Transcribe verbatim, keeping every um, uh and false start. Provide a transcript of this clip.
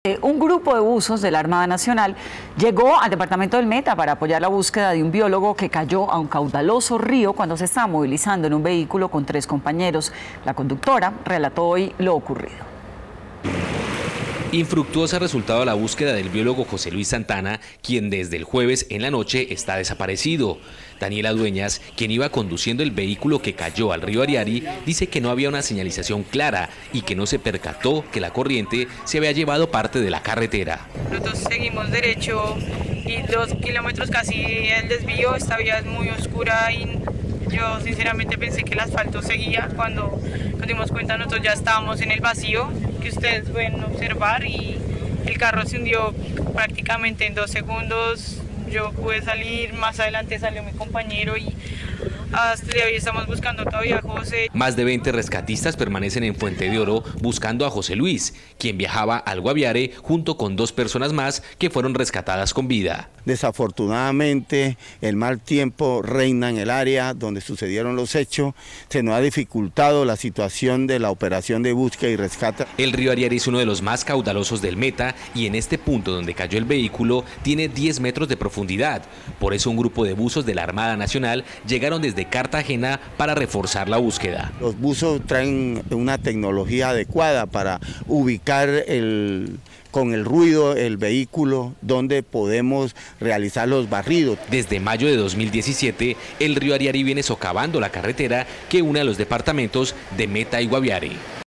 Un grupo de buzos de la Armada Nacional llegó al departamento del Meta para apoyar la búsqueda de un biólogo que cayó a un caudaloso río cuando se estaba movilizando en un vehículo con tres compañeros. La conductora relató hoy lo ocurrido. Infructuosa ha resultado la búsqueda del biólogo José Luis Santana, quien desde el jueves en la noche está desaparecido. Daniela Dueñas, quien iba conduciendo el vehículo que cayó al río Ariari, dice que no había una señalización clara y que no se percató que la corriente se había llevado parte de la carretera. Nosotros seguimos derecho y dos kilómetros casi el desvío, esta vía es muy oscura y yo sinceramente pensé que el asfalto seguía. Cuando nos dimos cuenta nosotros ya estábamos en el vacío, que ustedes pueden observar, y el carro se hundió prácticamente en dos segundos. Yo pude salir, más adelante salió mi compañero y hasta hoy estamos buscando todavía a José. Más de veinte rescatistas permanecen en Fuente de Oro buscando a José Luis, quien viajaba al Guaviare junto con dos personas más que fueron rescatadas con vida. Desafortunadamente, el mal tiempo reina en el área donde sucedieron los hechos. Se nos ha dificultado la situación de la operación de búsqueda y rescate. El río Ariari es uno de los más caudalosos del Meta y en este punto donde cayó el vehículo tiene diez metros de profundidad. Por eso un grupo de buzos de la Armada Nacional llegaron desde Cartagena para reforzar la búsqueda. Los buzos traen una tecnología adecuada para ubicar el, con el ruido el vehículo donde podemos realizar los barridos. Desde mayo de dos mil diecisiete, el río Ariari viene socavando la carretera que une a los departamentos de Meta y Guaviare.